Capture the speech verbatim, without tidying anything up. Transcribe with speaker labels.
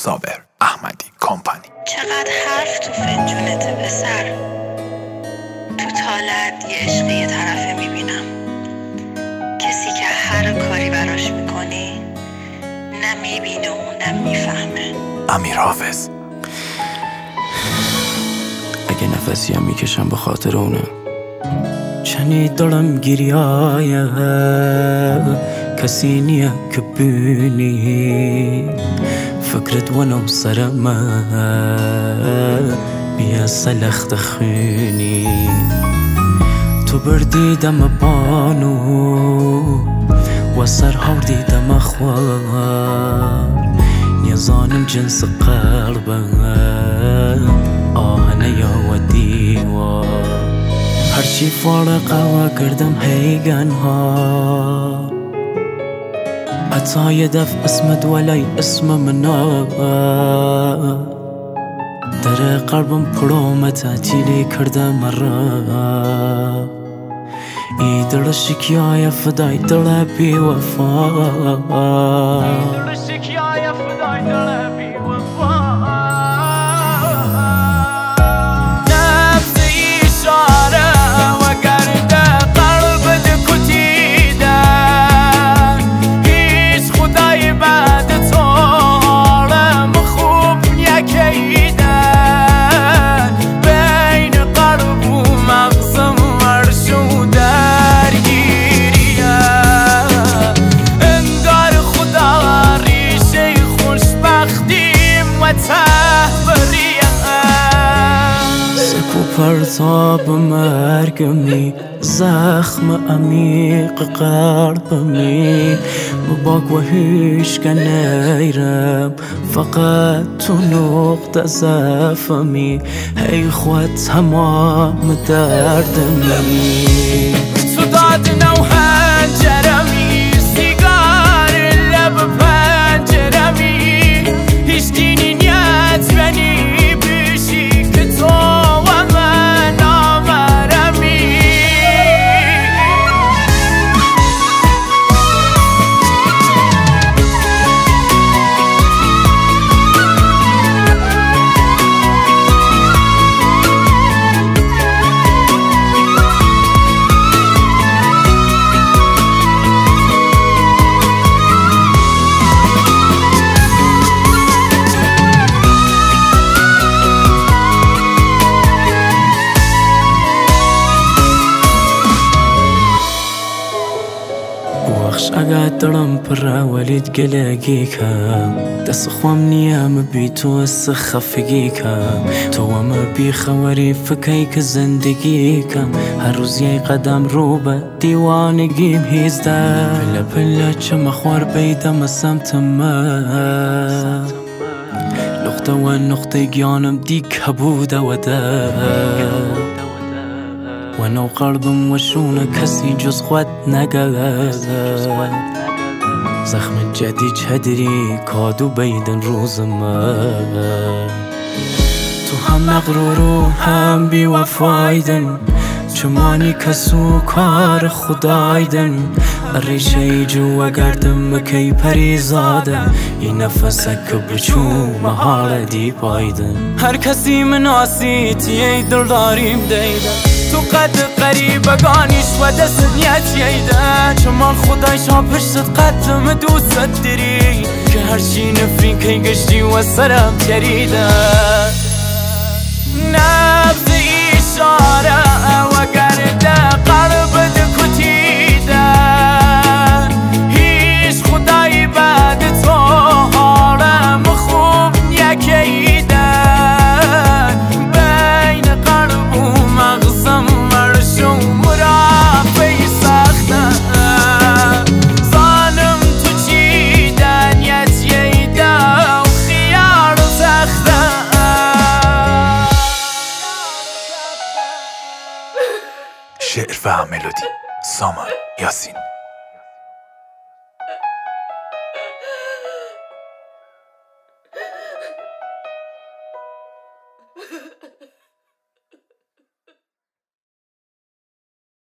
Speaker 1: صابر احمدی کمپانی.
Speaker 2: چقدر حرف تو فنجونت پسر، تو طالعت یه عشق یه طرفه میبینم، کسی که هر کاری براش میکنی نه میبینه و نه میفهمه.
Speaker 1: امیر حافظ.
Speaker 3: اگه نفسی هم میکشم به خاطر اونه، چنی دارم گریایه کسی نیه که بینی فکرت ونو سرمه بیا سلخت خونی تو بردی دم بانو و سرهاور دیدم خوار نیزانم جنس قلبه آهنه یا و دیوار هرچی فارقه و کردم هیگن ها حتی یه دف اسمت ولی اسم منا در قلبم پرومه تعطیلی کردم را ای دل شکیای فدای دل بی وفا دل شکیای فدای دل بی وفا پرتاب مرگمی زخم عمیق قلبمی مباک و هیچ که نیرم فقط تو نقطه ضعفمی هی خود تمام دردمی تو داد نو هنجرمی سیگار لب پنجرمی هیچ دینی نیت بنی اگه دلم پره ولید گلگی کم دست خوام نیم بی تو خفگی کم تو هم بی خوری فکی که زندگی کم هر روز یه قدم رو به دیوانگیم هیزده پله پله چه مخوار بیدم سمت من نقطه و نقطه گیانم دیک بوده و ده و نو قلبم و شونه کسی جز خود نگرد زخم جدی چدری کادو بیدن روز من تو هم مغرور و هم بی وفایدن چمانی کسو کار خدایدن ریشه جو و گردم کی پریزاده این نفسه که بچو محال دی پایدن هر کسی مناسیت یه دل داریم دیدن تو قد قریبگانیش و دست نیت ییده چمان خدایش ها پشتت قدم دوست داری که هرچی نفرین که گشتی و سرم تریده نبض اشاره و گرده قلب دکتیده هیچ خدایی بعد تو حالم خوب یکیده بین قلب و مغزم مرشو مرافعی سخته ظالم تو چیده نیت ییده و خیار سخته
Speaker 1: شعر و ملودی سامان یاسین.